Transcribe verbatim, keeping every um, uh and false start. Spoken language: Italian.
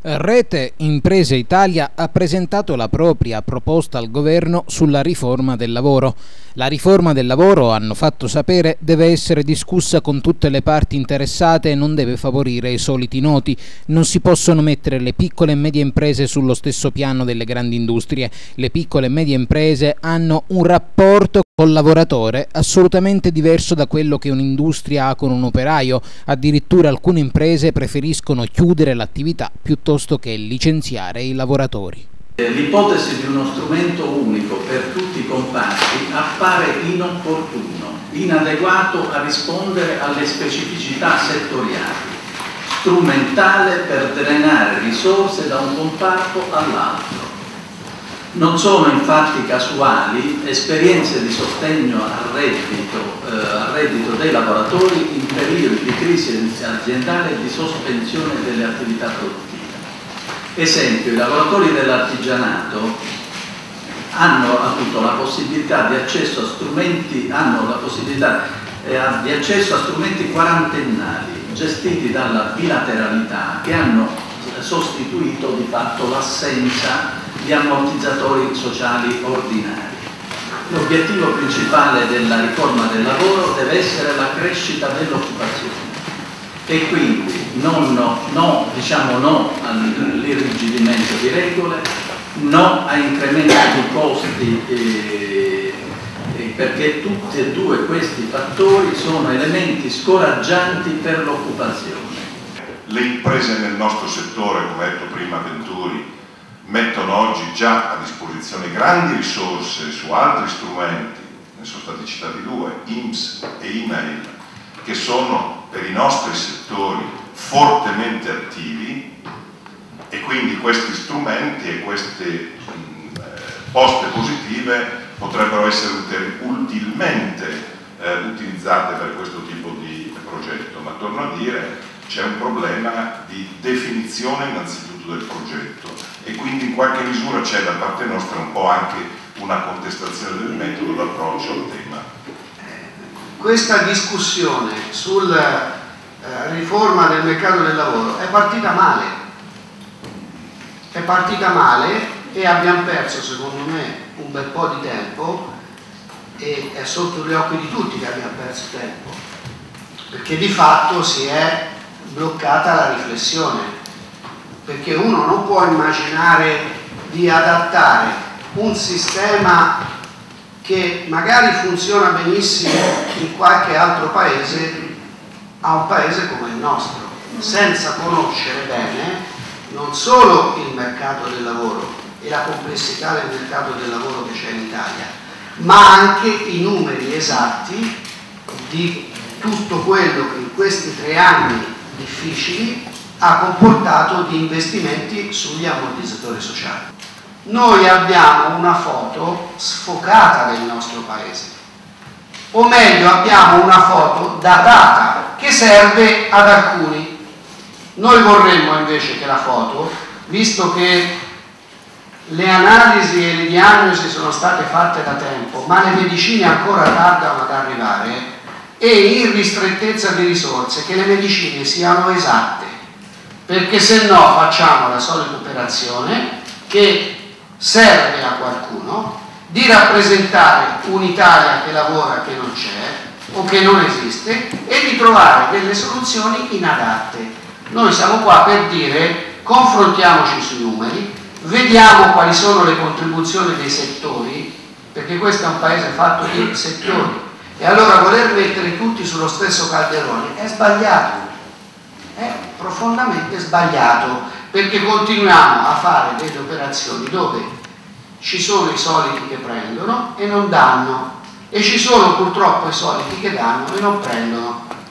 Rete Imprese Italia ha presentato la propria proposta al governo sulla riforma del lavoro. La riforma del lavoro, hanno fatto sapere, deve essere discussa con tutte le parti interessate e non deve favorire i soliti noti. Non si possono mettere le piccole e medie imprese sullo stesso piano delle grandi industrie. Le piccole e medie imprese hanno un rapporto col lavoratore assolutamente diverso da quello che un'industria ha con un operaio. Addirittura alcune imprese preferiscono chiudere l'attività piuttosto che licenziare i lavoratori. L'ipotesi di uno strumento unico per tutti i comparti appare inopportuno, inadeguato a rispondere alle specificità settoriali, strumentale per drenare risorse da un comparto all'altro. Non sono infatti casuali esperienze di sostegno al reddito, eh, al reddito dei lavoratori in periodi di crisi aziendale e di sospensione delle attività produttive. Esempio, i lavoratori dell'artigianato hanno avuto la possibilità di accesso a strumenti, hanno la possibilità eh, di accesso a strumenti quarantennali gestiti dalla bilateralità che hanno sostituito di fatto l'assenza di ammortizzatori sociali ordinari. L'obiettivo principale della riforma del lavoro deve essere la crescita dell'occupazione e quindi non, no, no, diciamo no all'irrigidimento di regole, no a incrementi di costi eh, eh, perché tutti e due questi fattori sono elementi scoraggianti per l'occupazione. Le imprese nel nostro settore, come ha detto prima Venturi, mettono oggi già a disposizione grandi risorse su altri strumenti, ne sono stati citati due, I N P S e E-mail, che sono per i nostri settori fortemente attivi, e quindi questi strumenti e queste mh, poste positive potrebbero essere utilmente eh, utilizzate per questo tipo di progetto, ma torno a dire c'è un problema di definizione innanzitutto del progetto e quindi in qualche misura c'è da parte nostra un po' anche una contestazione del metodo d'approccio al tema. Questa discussione sulla eh, riforma del mercato del lavoro è partita male, è partita male e abbiamo perso secondo me un bel po' di tempo e è sotto gli occhi di tutti che abbiamo perso tempo, perché di fatto si è bloccata la riflessione, perché uno non può immaginare di adattare un sistema che magari funziona benissimo in qualche altro paese a un paese come il nostro, senza conoscere bene non solo il mercato del lavoro e la complessità del mercato del lavoro che c'è in Italia, ma anche i numeri esatti di tutto quello che in questi tre anni difficili ha comportato di investimenti sugli ammortizzatori sociali. Noi abbiamo una foto sfocata del nostro paese, o meglio abbiamo una foto datata che serve ad alcuni. Noi vorremmo invece che la foto, visto che le analisi e le diagnosi sono state fatte da tempo, ma le medicine ancora tardano ad arrivare, e in ristrettezza di risorse, che le medicine siano esatte, perché se no facciamo la solita operazione che serve a qualcuno di rappresentare un'Italia che lavora che non c'è o che non esiste e di trovare delle soluzioni inadatte. Noi siamo qua per dire confrontiamoci sui numeri, vediamo quali sono le contribuzioni dei settori, perché questo è un paese fatto di settori. E allora voler mettere tutti sullo stesso calderone è sbagliato, è profondamente sbagliato, perché continuiamo a fare delle operazioni dove ci sono i soliti che prendono e non danno, e ci sono purtroppo i soliti che danno e non prendono.